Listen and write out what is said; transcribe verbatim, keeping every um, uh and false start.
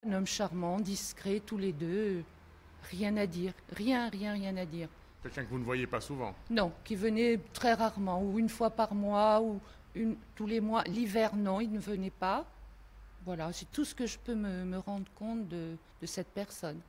un homme charmant, discret, tous les deux. Rien à dire, rien, rien, rien à dire. Quelqu'un que vous ne voyez pas souvent. Non, qui venait très rarement, ou une fois par mois, ou une, tous les mois. L'hiver, non, il ne venait pas. Voilà, c'est tout ce que je peux me, me rendre compte de, de cette personne.